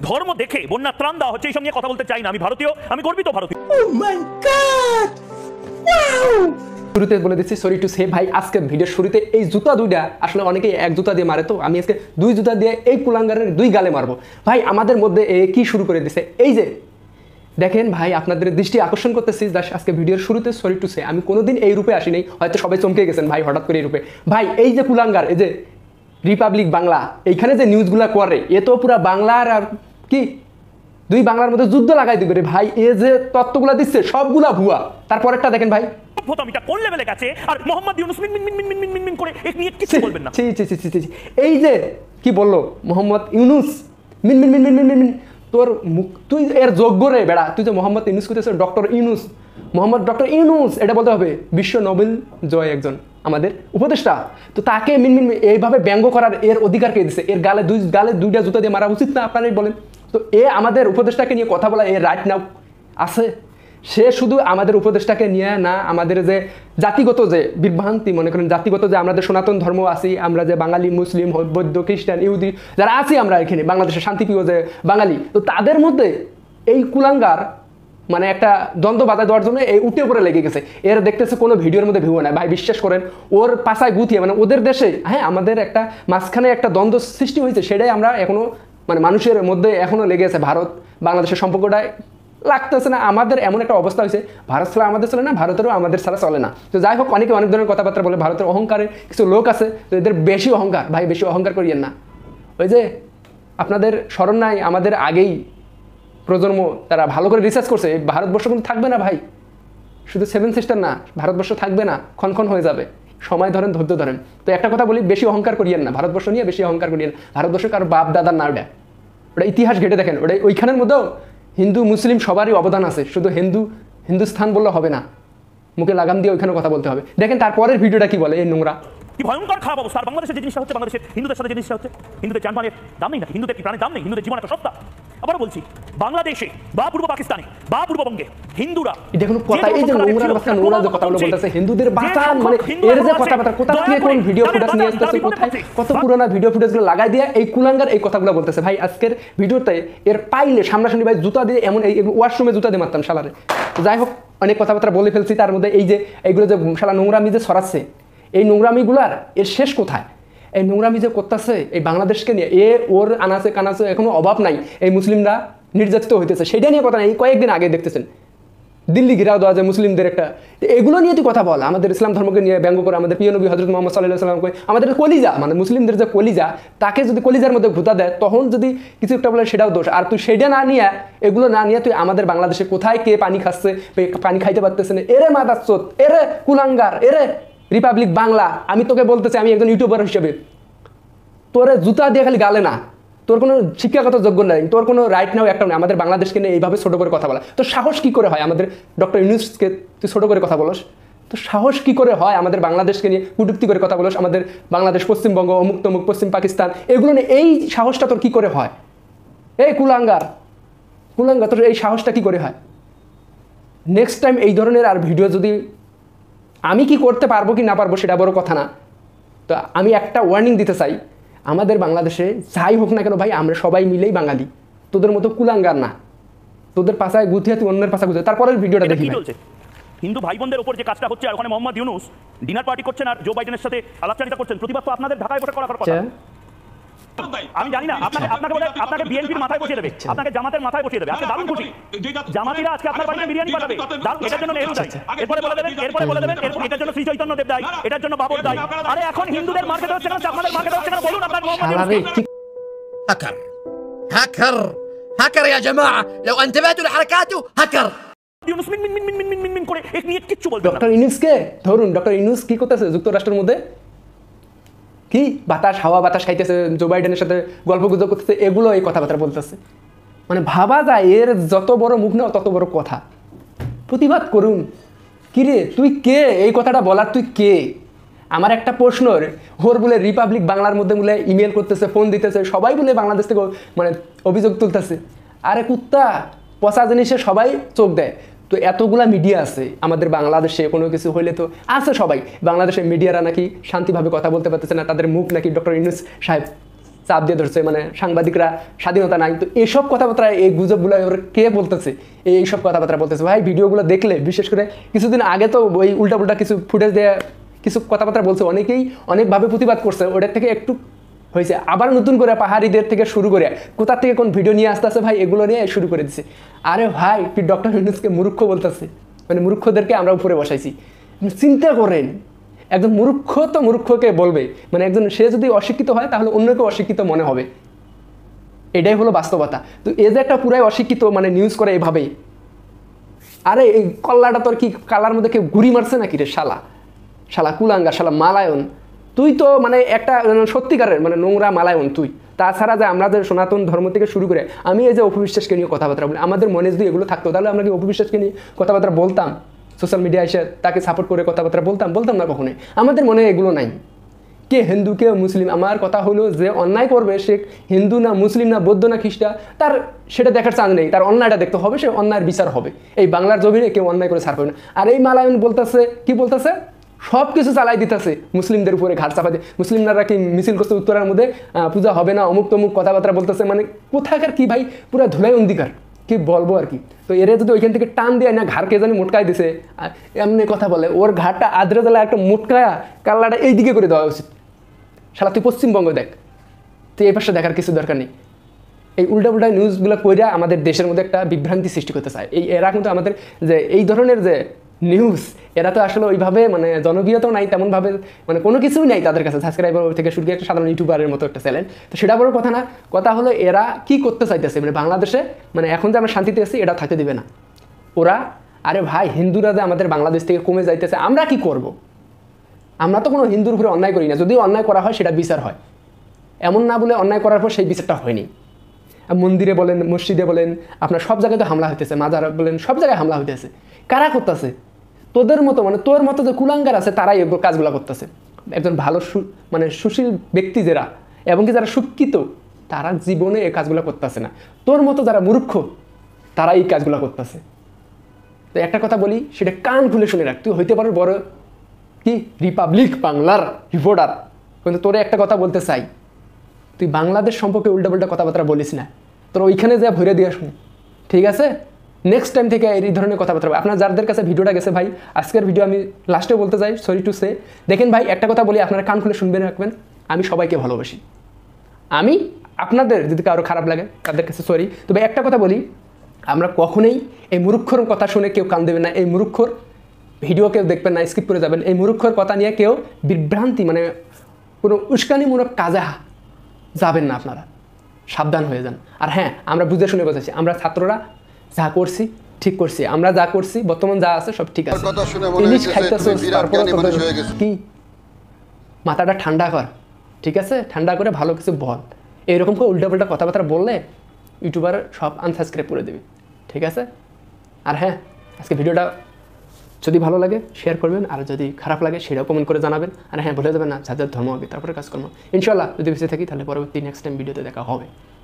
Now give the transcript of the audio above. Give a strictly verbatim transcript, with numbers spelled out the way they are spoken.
ধর্ম দেখে বন্যা ত্রাণ দেওয়া হচ্ছে এইসব নিয়ে কথা বলতে চাই না। আমি ভারতীয়, আমি গর্বিত ভারতীয়। Oh my God! Wow! শুরুতে বলে দিচ্ছি সরি টু সে ভাই, আজকে ভিডিওর শুরুতে এই জুতা দুইটা আসলে অনেকেই এক জুতা দিয়ে মারে, তো আমি আজকে দুই জুতা দিয়ে এই কুলাঙ্গারের দুই গালে মারবো। ভাই আমাদের মধ্যে এ কি শুরু করে দিছে, এই যে দেখেন ভাই, আপনাদের দৃষ্টি আকর্ষণ করতেছি আজকে ভিডিওর শুরুতে সরি টু সে আমি কোনোদিন এই রূপে আসি নাই, হয়তো সবাই চমকে গেছেন ভাই হঠাৎ করে এই রূপে। ভাই এই যে কুলাঙ্গার, এই যে রিপাবলিক বাংলা, এইখানে যে নিউজগুলো করে এ তো পুরা বাংলার আর কি দুই বাংলার মধ্যে যুদ্ধ লাগাই দিবে রে ভাই। এ যে তত্ত্বগুলো দিচ্ছে সবগুলা ভুয়া। তারপরেরটা দেখেন ভাই, ভোটামিটা কোন লেভেলে গেছে আর মোহাম্মদ ইউনূস মিন মিন মিন মিন মিন মিন মিন করে এক নিয়ে কিছু বলবেন না। ছি ছি ছি ছি ছি এই যে কি বললো মোহাম্মদ ইউনূস মিন মিন মিন মিন মিন মিন, তোর মুখ তুই এর যোগ্য রে বেড়া, তুই যে মোহাম্মদ ইউনূস করতেছ ডক্টর ইউনূস, মোহাম্মদ ডক্টর ইউনূস এটা বলতে হবে, বিশ্ব নোবেল জয় একজন আমাদের উপদেষ্টা, তো তাকে মিন মিন এইভাবে ব্যঙ্গ করার এর অধিকার কে দিছে? এর গালে দুই গালে দুইটা জুতা দিয়ে মারা উচিত না আপনারাই বলেন? তো এ আমাদের উপদেষ্টাকে নিয়ে কথা বলা এর রাইট নাও আছে? সে শুধু আমাদের উপদেষ্টাকে নিয়ে না, আমাদের যে জাতিগত যে বিভ্রান্তি মনে করেন, জাতিগত যে আমাদের সনাতন ধর্ম আছি, আমরা যে বাঙালি মুসলিম বৌদ্ধ খ্রিস্টান ইহুদি যারা আছি আমরা এখানে বাংলাদেশের শান্তিপ্রিয় যে বাঙালি, তো তাদের মধ্যে এই কুলাঙ্গার মানে একটা দ্বন্দ্ব বাধা দেওয়ার জন্য এই উঠে পড়ে লেগে গেছে। এর দেখতেছে কোনো ভিডিওর মধ্যে ভিউ নাই ভাই, বিশ্বাস করেন ওর পাশায় গুথিয়ে মানে ওদের দেশে হ্যাঁ আমাদের একটা মাঝখানে একটা দ্বন্দ্ব সৃষ্টি হয়েছে, সেটাই আমরা এখনো মানে মানুষের মধ্যে এখনো লেগে আছে। ভারত বাংলাদেশের সম্পর্কটাই লাগতেছে না, আমাদের এমন একটা অবস্থা হয়েছে ভারত ছাড়া আমাদের চলে না, ভারতেরও আমাদের ছাড়া চলে না। তো যাই হোক, অনেকে অনেক ধরনের কথাবার্তা বলে, ভারতের অহংকারের কিছু লোক আছে, তো এদের বেশি অহংকার ভাই, বেশি অহংকার করিয়েন না। ওই যে আপনাদের স্মরণ নাই আমাদের আগেই প্রজন্ম তারা ভালো করে রিসার্চ করছে, এই ভারতবর্ষ কিন্তু থাকবে না ভাই, শুধু সেভেন সিস্টার না, ভারতবর্ষ থাকবে না, ক্ষণ হয়ে যাবে, সময় ধরেন ধৈর্য ধরেন। তো একটা কথা বলি, বেশি অহংকার করিয়েন না, ভারতবর্ষ নিয়ে বেশি অহংকার করিয়েন। ভারতবর্ষ কারো বাপ দাদার না, ওটা ওটা ইতিহাস ঘেটে দেখেন, ওটা ওইখানের মধ্যেও হিন্দু মুসলিম সবারই অবদান আছে, শুধু হিন্দু হিন্দুস্থান বললে হবে না, মুখে লাগাম দিয়ে ওইখানে কথা বলতে হবে। দেখেন তারপরের ভিডিওটা কি বলে, এই নোংরা কি ভয়ঙ্কর খারাপ অবস্থা। আর বাংলাদেশের যে জিনিসটা হচ্ছে, বাংলাদেশের হিন্দুদের সাথে যে জিনিসটা হচ্ছে, হিন্দুদের জানমালের দাম নেই নাকি, হিন্দুদের কি প্রাণের দাম নেই? হিন্দুদের জীবন একটা সস্তা। আবারও বলছি, বাংলাদেশে বা পূর্ব পাকিস্তানে বা পূর্ববঙ্গে হিন্দুরা দেখুন কথা, এই যে নোংরার কথা নোংরা যে কথাগুলো বলতেছে হিন্দুদের বাঁচান, মানে এর যে কথাবার্তা কোথা থেকে কোন ভিডিও ফুটেজ নিয়ে আসতেছে, কোথায় কত পুরোনো ভিডিও ফুটেজগুলো লাগাই দিয়ে এই কুলাঙ্গার এই কথাগুলো বলতেছে। ভাই আজকের ভিডিওতে এর পাইলে সামনাসামনি ভাই জুতা দিয়ে এমন এই ওয়াশরুমে জুতা দিয়ে মারতাম শালারে। যাই হোক, অনেক কথাবার্তা বলে ফেলছি, তার মধ্যে এই যে এইগুলো যে শালা নোংরামি যে ছড়াচ্ছে, এই নোংরামিগুলার এর শেষ কোথায়? এই নোংরামি যে করতেছে এই বাংলাদেশকে নিয়ে, এ ওর আনাচে কানাচে এখনো অভাব নাই, এই মুসলিমরা নির্যাতিত হইতেছে সেটা নিয়ে কথা নাই। এই কয়েকদিন আগে দেখতেছেন দিল্লি ঘিরাও দেওয়া যায় মুসলিমদের একটা, এগুলো নিয়ে তুই কথা বল, আমাদের ইসলাম ধর্মকে নিয়ে ব্যঙ্গ করে, আমাদের প্রিয় নবী হযরত মুহাম্মদ সাল্লাল্লাহু আলাইহি ওয়াসাল্লামকে, আমাদের কলিজা মানে মুসলিমদের যে কলিজা, তাকে যদি কলিজার মধ্যে ভুতা দেয় তখন যদি কিছু একটা বলে সেটাও দোষ। আর তুই সেটা না নিয়ে, এগুলো না নিয়ে তুই আমাদের বাংলাদেশে কোথায় কে পানি খাচ্ছে, পানি খাইতে পারতেছে না, এরে মাদাচ্চোদ, এরে কুলাঙ্গার, এরে রিপাবলিক বাংলা, আমি তোকে বলতেছি, আমি একজন ইউটিউবার হিসেবে তোরে জুতা দিয়ে খালি গালে না, তোর কোনো শিক্ষাগত যোগ্য নাই, তোর কোনো রাইট নাও একটা নেই আমাদের বাংলাদেশকে নিয়ে এইভাবে ছোটো করে কথা বলা। তো সাহস কী করে হয় আমাদের ডক্টর ইউনূসকে তুই ছোটো করে কথা বলস? তো সাহস কী করে হয় আমাদের বাংলাদেশকে নিয়ে কটূক্তি করে কথা বলস? আমাদের বাংলাদেশ, পশ্চিমবঙ্গ, অমুক তমুক, পশ্চিম পাকিস্তান, এগুলো নিয়ে এই সাহসটা তোর কী করে হয়? এই কুলাঙ্গার কুলাঙ্গার তোর এই সাহসটা কী করে হয়? নেক্সট টাইম এই ধরনের আর ভিডিও যদি, আমি কি করতে পারবো কি না পারবো সেটা বড় কথা না, তো আমি একটা ওয়ার্নিং দিতে চাই, আমাদের বাংলাদেশে যাই হোক না কেন ভাই, আমরা সবাই মিলেই বাঙালি, তোদের মতো কুলাঙ্গার না, তোদের পাশায় গুথিয়ে তুই অন্যের পাশা গুথিয়ে। তারপরের ভিডিওটা দেখি হিন্দু ভাই বোনদের উপর যে কাজটা হচ্ছে, আর ওখানে মোহাম্মদ ইউনূস ডিনার পার্টি করছেন আর জো বাইডেনের সাথে আলাপচারিতা করছেন, প্রতিবাদ তো আপনাদের ঢাকায় বসে করার কথা। আমি জানি না আপনাকে আপনাকে বলে আপনাকে বিএনপির মাথায় বসিয়ে দেবে, আপনাকে জামাতের মাথায় বসিয়ে দেবে, আজকে দারুণ খুশি, জামাতিরা আজকে আপনার বাড়িতে বিরিয়ানি পাঠাবে, এটার জন্য নেহরু দায়ী, এরপরে বলে দেবেন এরপরে বলে দেবেন এটার জন্য শ্রী চৈতন্য দেব দায়ী, এটার জন্য বাবর দায়ী। আরে এখন হিন্দুদের মার্কেট হচ্ছে না, আপনাদের মার্কেট হচ্ছে না, বলুন আপনার মোহাম্মদ ইউনূস هاكر هاكر هاكر يا جماعة، لو انتبهتوا لحركاته هاكر। ইউনূস মিন মিন মিন মিন মিন মিন মিন করে এক নিয়ে কিচ্ছু বলবেন না। ডক্টর ইউনূসকে ধরুন, ডক্টর ইউনূস কি করতেছে যুক্তরাষ্ট্রের মধ্যে, কি বাতাস হাওয়া বাতাস খাইতেছে, জো বাইডেনের সাথে গল্প গুজব করতেছে, এগুলো এই কথাবার্তা বলতেছে, মানে ভাবা যায় এর যত বড় মুখ নাও তত বড় কথা। প্রতিবাদ করুন, কিরে তুই কে এই কথাটা বলার, তুই কে? আমার একটা প্রশ্ন, ওর বলে রিপাবলিক বাংলার মধ্যে বলে ইমেল করতেছে, ফোন দিতেছে, সবাই বলে বাংলাদেশ থেকে মানে অভিযোগ তুলতেছে। আরে কুত্তা পচা জিনিসে সবাই চোখ দেয়, তো এতগুলা মিডিয়া আছে আমাদের বাংলাদেশে, কোনো কিছু হইলে তো আছে সবাই, বাংলাদেশের মিডিয়ারা নাকি শান্তিভাবে কথা বলতে পারতেছে না, তাদের মুখ নাকি ডক্টর ইউনূস সাহেব চাপ দিয়ে ধরছে, মানে সাংবাদিকরা স্বাধীনতা নাই। তো এইসব কথাবার্তা, এই গুজবগুলো কে বলতেছে? এইসব কথাবার্তা বলতেছে ভাই। ভিডিওগুলো দেখলে বিশেষ করে কিছুদিন আগে তো ওই উল্টা উল্টা কিছু ফুটেজ দিয়ে কিছু কথাবার্তা বলছে, অনেকেই অনেকভাবে প্রতিবাদ করছে, ওটার থেকে একটু হয়েছে। আবার নতুন করে পাহাড়িদের থেকে শুরু করে কোথা থেকে কোন ভিডিও নিয়ে আসতে আসে ভাই, এগুলো নিয়ে শুরু করে দিচ্ছে। আরে ভাই, ডক্টর ইউনূসকে মূর্খ বলতেছে, মানে মূর্খদেরকে আমরা উপরে বসাইছি। চিন্তা করেন, একজন মূর্খ তো মূর্খকে বলবে, মানে একজন সে যদি অশিক্ষিত হয় তাহলে অন্যকে অশিক্ষিত মনে হবে, এটাই হলো বাস্তবতা। তো এ যে একটা পুরাই অশিক্ষিত মানে নিউজ করে এভাবেই, আরে এই কল্লাটা তোর কি কালার মধ্যে কেউ গুড়ি মারছে নাকি রে শালা, শালা কুলাঙ্গা, শালা মালায়ন, তুই তো মানে একটা সত্যিকারের মানে নোংরা মালায়ন তুই। তাছাড়া যে আমরা যে সনাতন ধর্ম থেকে শুরু করে আমি এই যে অপবিশ্বাসকে নিয়ে কথাবার্তা বলি, আমাদের মনে যদি এগুলো থাকতো তাহলে আমরা কি অপবিশ্বাসকে নিয়ে কথাবার্তা বলতাম? সোশ্যাল মিডিয়া এসে তাকে সাপোর্ট করে কথাবার্তা বলতাম? বলতাম না কখনোই। আমাদের মনে এগুলো নাই। কে হিন্দু কে মুসলিম, আমার কথা হলো যে অন্যায় করবে সে হিন্দু না মুসলিম না বৌদ্ধ না খ্রিস্টান, তার সেটা দেখার চান্স নেই, তার অন্যায়টা দেখতে হবে, সে অন্যায়ের বিচার হবে। এই বাংলার জমিনে কেউ অন্যায় করে ছাড় পাবে না। আর এই মালায়ন বলতেছে কি বলতেছে, সব কিছু চালাই দিতেছে মুসলিমদের উপরে ঘাট চাপা দিয়ে। মুসলিমরা কি মিছিল করছে উত্তরার মধ্যে পূজা হবে না, অমুক তমুক কথাবার্তা বলতেছে, মানে কোথাকার কি ভাই, পুরো ধুলাই অন্ধিকার, কি বলবো আর কি। তো এরা যদি ওইখান থেকে টান দিয়ে না ঘাড় কে জানি মোটকায় দিছে, এমনি কথা বলে, ওর ঘাটটা আদ্রে জ্বালা একটা মোটকায়া কাল্লাটা এই দিকে করে দেওয়া উচিত। শালা তুই পশ্চিমবঙ্গ দেখ, তুই এই পাশে দেখার কিছু দরকার নেই। এই উল্টা উল্টা নিউজগুলো কইরা আমাদের দেশের মধ্যে একটা বিভ্রান্তি সৃষ্টি করতে চায়। এই এরা কিন্তু আমাদের যে এই ধরনের যে নিউজ, এরা তো আসলে ওইভাবে মানে জনপ্রিয়তাও নাই তেমনভাবে, মানে কোনো কিছুই নাই তাদের কাছে, সাবস্ক্রাইবার থেকে শুরু করে একটা সাধারণ ইউটিউবারের মতো একটা চ্যানেল। তো সেটা বড় কথা না, কথা হলো এরা কি করতে চাইতেছে, মানে বাংলাদেশে মানে এখন যে আমরা শান্তিতে আছি এটা থাকতে দিবে না ওরা। আরে ভাই, হিন্দুরা যে আমাদের বাংলাদেশ থেকে কমে যাইতেছে, আমরা কি করব? আমরা তো কোনো হিন্দুর উপরে অন্যায় করি না, যদিও অন্যায় করা হয় সেটা বিচার হয়, এমন না বলে অন্যায় করার পর সেই বিচারটা হয়নি। মন্দিরে বলেন, মসজিদে বলেন, আপনার সব জায়গায় তো হামলা হইতেছে, মাজার বলেন, সব জায়গায় হামলা হইতেছে। কারা করতেছে? তোদের মতো মানে তোর মতো যে কুলাঙ্গার আছে তারাই এগুলো কাজগুলো করতেছে। একজন ভালো মানে সুশীল ব্যক্তি যারা এবং কি যারা শিক্ষিত তারা জীবনে এই কাজগুলো করতেছে না। তোর মতো যারা মূর্খ তারা এই কাজগুলো করতেছে। তো একটা কথা বলি, সেটা কান খুলে শুনে রাখ, তুই হইতে পারো বড় কি রিপাবলিক বাংলার রিপোর্টার, কিন্তু তোরে একটা কথা বলতে চাই, তুই বাংলাদেশ সম্পর্কে উল্টাপাল্টা কথাবার্তা বলিস না, তোর ওইখানে যা ভরে দিয়ে শুন, ঠিক আছে? নেক্সট টাইম থেকে এই ধরনের কথাবার্তা আপনার যাদের কাছে ভিডিওটা গেছে ভাই, আজকের ভিডিও আমি লাস্টে বলতে চাই, সরি টু সে, দেখেন ভাই একটা কথা বলি, আপনারা কান খুলে শুনবেন রাখবেন, আমি সবাইকে ভালোবাসি। আমি আপনাদের যদি কারো খারাপ লাগে তাদের কাছে সরি, তবে একটা কথা বলি, আমরা কখনোই এই মূর্খর কথা শুনে কেউ কান দেবেন না, এই মূর্খর ভিডিও কেউ দেখবেন না, স্কিপ করে যাবেন। এই মূর্খর কথা নিয়ে কেউ বিভ্রান্তি মানে কোনো উস্কানিমূলক কাজে যাবেন না, আপনারা সাবধান হয়ে যান। আর হ্যাঁ, আমরা বুঝে শুনে বসেছি, আমরা ছাত্ররা যা করছি ঠিক করছি, আমরা যা করছি বর্তমান যা আছে সব ঠিক আছে। ইলিশ খাইতেছস তারপরে কি মাথাটা ঠান্ডা কর, ঠিক আছে? ঠান্ডা করে ভালো কিছু বল। এইরকম করে উল্টাপাল্টা কথাবার্তা বললে ইউটিউবার সব আনসাবস্ক্রাইব করে দেবে, ঠিক আছে? আর হ্যাঁ, আজকে ভিডিওটা যদি ভালো লাগে শেয়ার করবেন, আর যদি খারাপ লাগে সেটাও কমেন্ট করে জানাবেন। আর হ্যাঁ, ভুলে যাবেন না যাদের ধর্ম হবে তারপরে কাজ করবো ইনশাল্লাহ। যদি বেঁচে থাকি তাহলে পরবর্তী নেক্সট টাইম ভিডিওতে দেখা হবে।